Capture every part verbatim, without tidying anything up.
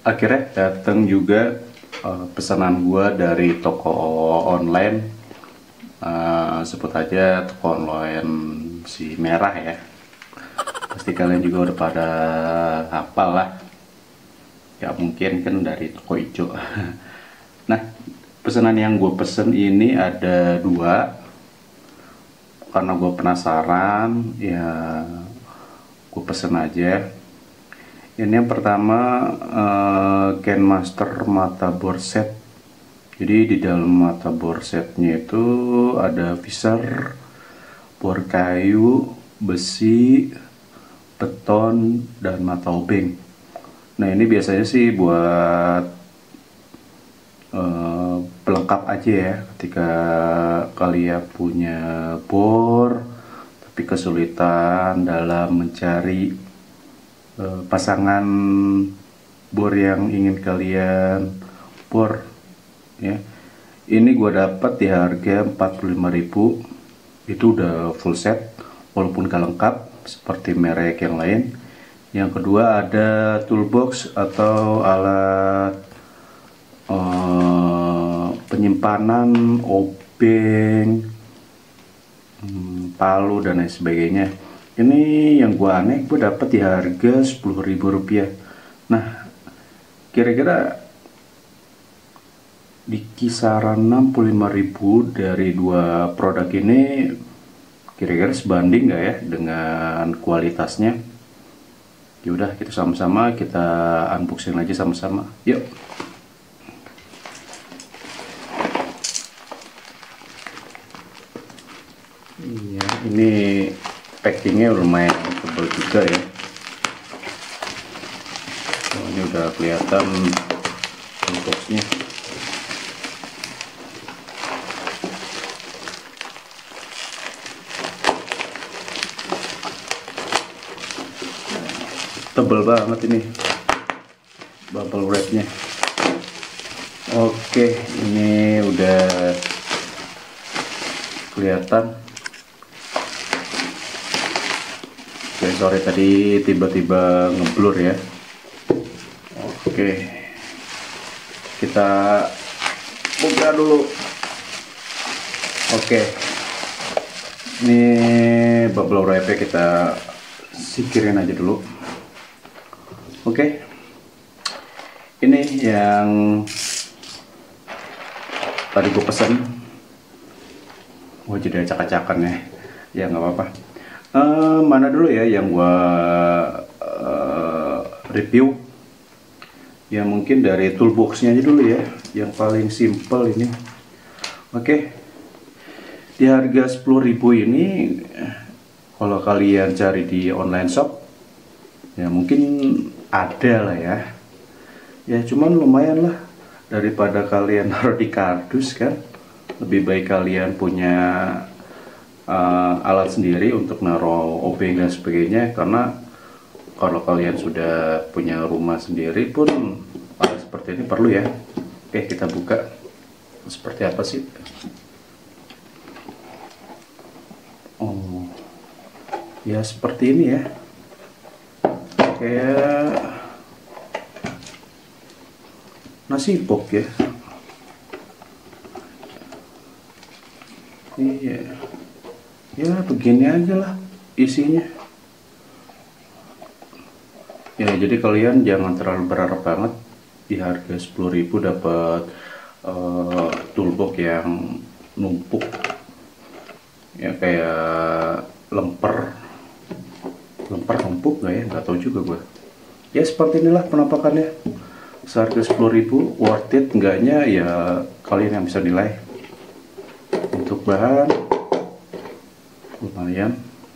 akhirnya datang juga uh, pesanan gua dari toko online, uh, sebut aja toko online si merah ya. Pasti kalian juga udah pada hafal lah, ya mungkin kan dari toko hijau. Nah, pesanan yang gue pesen ini ada dua, karena gue penasaran ya gue pesen aja. Ini yang pertama, uh, Kenmaster motherboard set. Jadi di dalam motherboard setnya itu ada visor, bor kayu, besi, beton, dan mata obeng. Nah ini biasanya sih buat uh, pelengkap aja ya, ketika kalian punya bor tapi kesulitan dalam mencari uh, pasangan bor yang ingin kalian bor ya. Ini gue dapat di harga empat puluh lima ribu. Itu udah full set walaupun gak lengkap seperti merek yang lain. Yang kedua ada toolbox atau alat uh, penyimpanan obeng, hmm, palu dan lain sebagainya. Ini yang gua aneh, gue dapet di harga sepuluh ribu rupiah. Nah, kira-kira di kisaran enam puluh lima ribu dari dua produk ini, kira-kira sebanding nggak ya dengan kualitasnya? Ya udah, kita sama-sama kita unboxing aja sama-sama. Yuk. Iya, ini packingnya lumayan tebal juga ya. Oh, ini udah kelihatan unboxnya. Tebel banget ini bubble wrapnya. Oke, ini udah kelihatan. Oke, sorry tadi tiba-tiba ngeblur ya. Oke, kita buka dulu. Oke, ini bubble wrapnya kita singkirin aja dulu. Oke, ini yang tadi gue pesen. Wah, jadi acak-acakan ya. Ya nggak apa-apa. Uh, mana dulu ya yang gue uh, review? Ya mungkin dari toolboxnya aja dulu ya, yang paling simple ini. Oke, di harga sepuluh ribu ini, kalau kalian cari di online shop, ya mungkin ada lah ya. Ya cuman lumayan lah, daripada kalian naruh di kardus kan. Lebih baik kalian punya uh, alat sendiri untuk naruh obeng dan sebagainya. Karena kalau kalian sudah punya rumah sendiri pun alat seperti ini perlu ya. Oke, kita buka. Seperti apa sih? Oh, ya seperti ini ya. Kayak nasi pok ya. Iya, ya begini aja lah isinya ya. Jadi kalian jangan terlalu berharap banget di harga sepuluh ribu dapat uh, toolbox yang numpuk ya, kayak lemper lemper numpuk nggak ya, nggak tahu juga gue ya. Seperti inilah penampakannya. Seharga sepuluh ribu worth it enggaknya ya kalian yang bisa nilai. Untuk bahan lumayan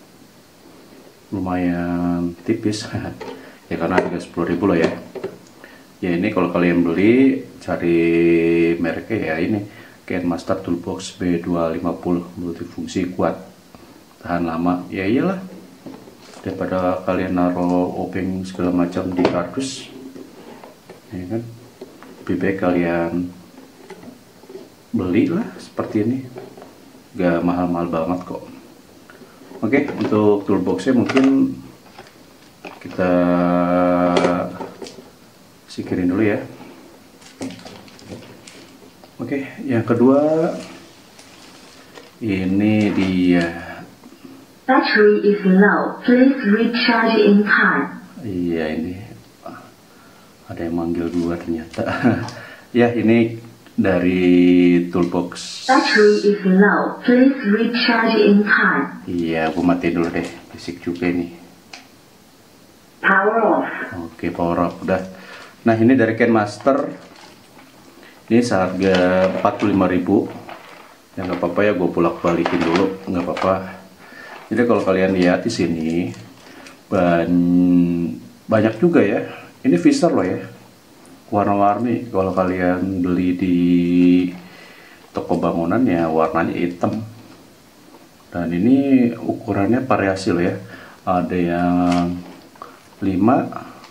lumayan tipis ya, karena harga sepuluh ribu loh ya. Ya ini kalau kalian beli cari mereknya ya ini Kenmaster Toolbox B dua lima nol, multifungsi, kuat, tahan lama. Ya iyalah, daripada kalian naruh obeng segala macam di kardus ya kan, lebih baik kalian belilah seperti ini, gak mahal-mahal banget kok. Oke, untuk toolboxnya mungkin kita singkirin dulu ya. Oke, yang kedua ini dia. Battery is low. Please recharge in time. Iya, ini ada yang manggil gua ternyata. Ya, ini dari Toolbox. Battery is low. Please recharge in time. Iya, gua matiin dulu deh. Berisik juga ini. Power off. Oke, power off udah. Nah, ini dari KenMaster. Ini seharga empat puluh lima ribu. Ya nggak apa-apa ya, gue bolak-balikin dulu, nggak apa-apa. Jadi kalau kalian lihat di sini ban banyak juga ya. Ini Fisher loh ya, warna-warni. Kalau kalian beli di toko bangunan ya warnanya hitam. Dan ini ukurannya variasi loh ya. Ada yang lima,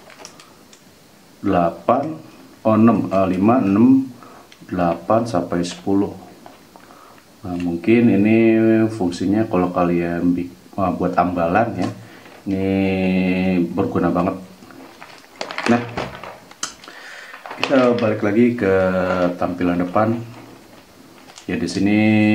delapan, oh enam, lima, enam, delapan sampai sepuluh. Nah, mungkin ini fungsinya kalau kalian buat ambalan ya, ini berguna banget. Nah, kita balik lagi ke tampilan depan. Ya di sini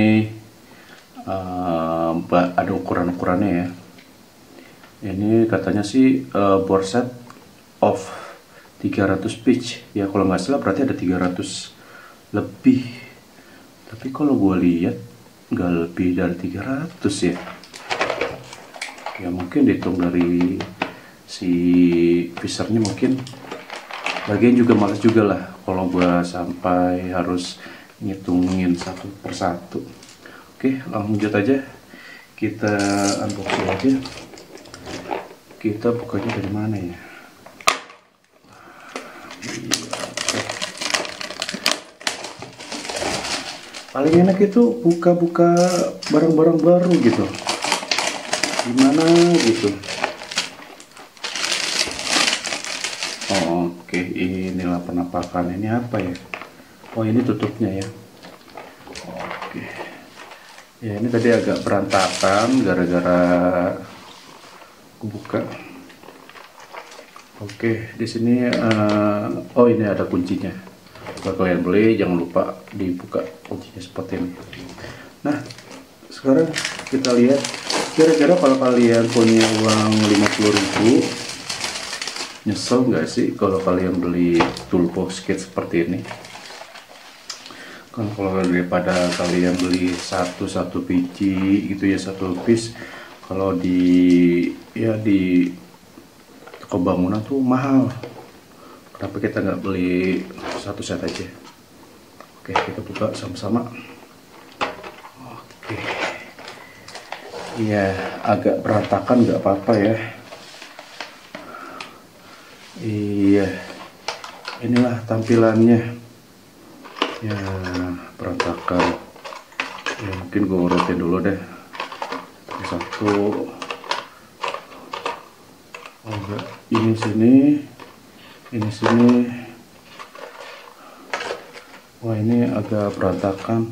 uh, ada ukuran-ukurannya ya. Ini katanya sih uh, board set of tiga ratus pitch. Ya kalau nggak salah berarti ada tiga ratus lebih. Tapi kalau gue lihat nggak lebih dari tiga ratus ya. Ya mungkin dihitung dari si Fishernya mungkin. Bagian juga males juga lah kalau gue sampai harus ngitungin satu persatu. Oke, lanjut aja. Kita unboxing aja. Kita bukanya dari mana ya? Paling enak itu buka-buka barang-barang baru gitu, gimana gitu. Oh, oke, inilah penampakan. Ini apa ya? Oh, ini tutupnya ya. Oke, ya ini tadi agak berantakan gara-gara buka. Oke, di sini uh, oh ini ada kuncinya. Kalau kalian beli jangan lupa dibuka kuncinya seperti ini. Nah, sekarang kita lihat kira-kira kalau kalian punya uang lima puluh ribu, nyesel nggak sih kalau kalian beli toolbox kit seperti ini? Kan kalau daripada kalian beli satu-satu biji gitu ya, satu piece, kalau di ya di toko bangunan tuh mahal. Kenapa kita nggak beli satu set aja? Oke, kita buka sama-sama. Oke, iya agak berantakan nggak apa-apa ya. Iya, inilah tampilannya. Ya berantakan. Ya mungkin gue urutin dulu deh. Satu. Oh enggak, ini sini. Ini sini. Wah, ini agak berantakan.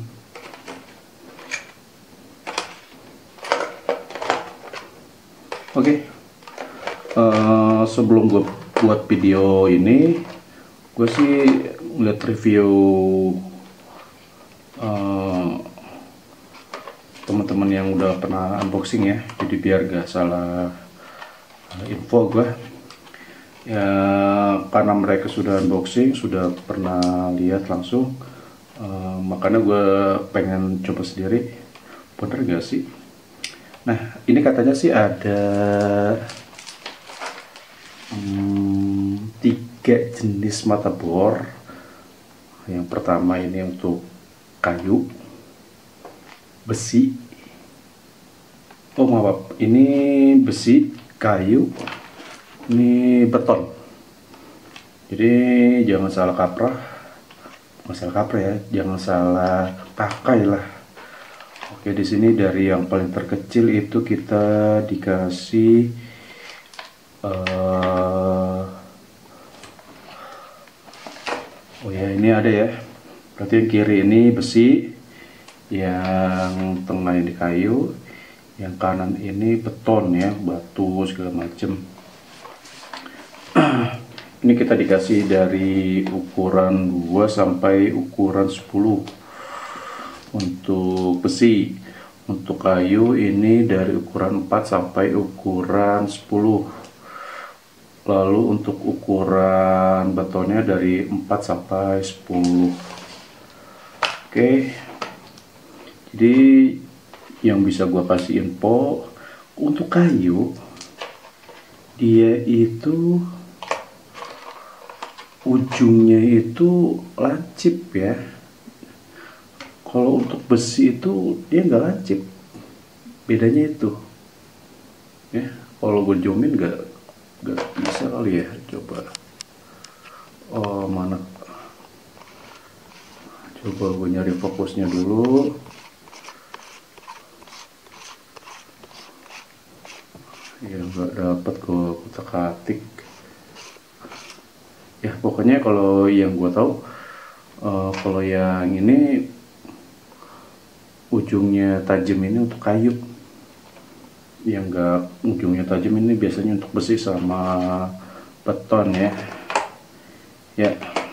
Oke, okay. uh, sebelum gue buat video ini, gue sih lihat review uh, teman-teman yang udah pernah unboxing ya, jadi biar gak salah uh, info gue. Ya karena mereka sudah unboxing, sudah pernah lihat langsung, uh, makanya gue pengen coba sendiri, bener gak sih? Nah ini katanya sih ada hmm, tiga jenis motherboard. Yang pertama ini untuk kayu, besi, oh maaf, ini besi, kayu, ini beton. Jadi jangan salah kaprah, jangan salah kaprah ya, jangan salah pakai lah. Oke, di sini dari yang paling terkecil itu kita dikasih uh, oh ya ini ada ya. Berarti yang kiri ini besi, yang tengah ini kayu, yang kanan ini beton ya, batu segala macem. ini kita dikasih dari ukuran dua sampai ukuran sepuluh untuk besi. Untuk kayu ini dari ukuran empat sampai ukuran sepuluh. Lalu untuk ukuran betonnya dari empat sampai sepuluh. Oke. Jadi yang bisa gua kasih info untuk kayu, dia itu ujungnya itu lancip ya. Kalau untuk besi itu dia nggak lancip, bedanya itu ya. Kalau gue jomin nggak nggak bisa kali ya. Coba, oh mana, coba gue nyari fokusnya dulu. Ya nggak dapat, gue kutak-atik ya. Pokoknya kalau yang gue tahu, uh, kalau yang ini ujungnya tajam ini untuk kayu, yang enggak ujungnya tajam ini biasanya untuk besi sama beton ya. Ya,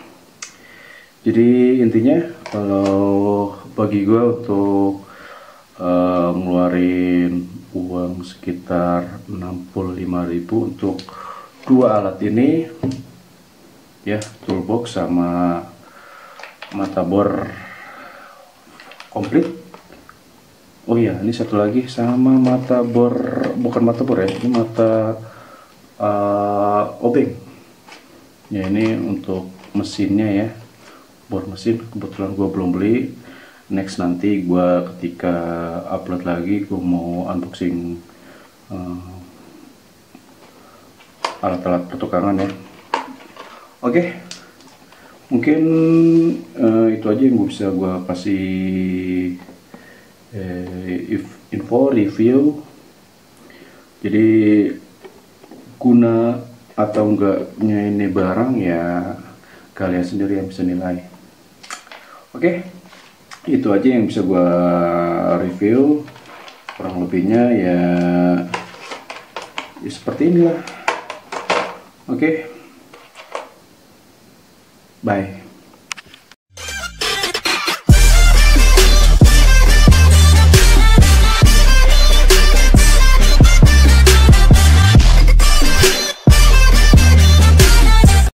jadi intinya kalau bagi gue untuk uh, ngeluarin uang sekitar enam puluh lima ribu untuk dua alat ini ya, toolbox sama mata bor komplit. Oh iya, ini satu lagi sama mata bor, bukan mata bor ya, ini mata uh, obeng. Ya ini untuk mesinnya ya, bor mesin. Kebetulan gue belum beli. Next nanti gue ketika upload lagi, gue mau unboxing alat-alat uh, pertukangan ya. Oke, okay. Mungkin uh, itu aja yang gue bisa gue kasih Eh, info review. Jadi guna atau enggaknya ini barang ya kalian sendiri yang bisa nilai. Oke, itu aja yang bisa gua review. Kurang lebihnya ya, ya seperti inilah. Oke, bye.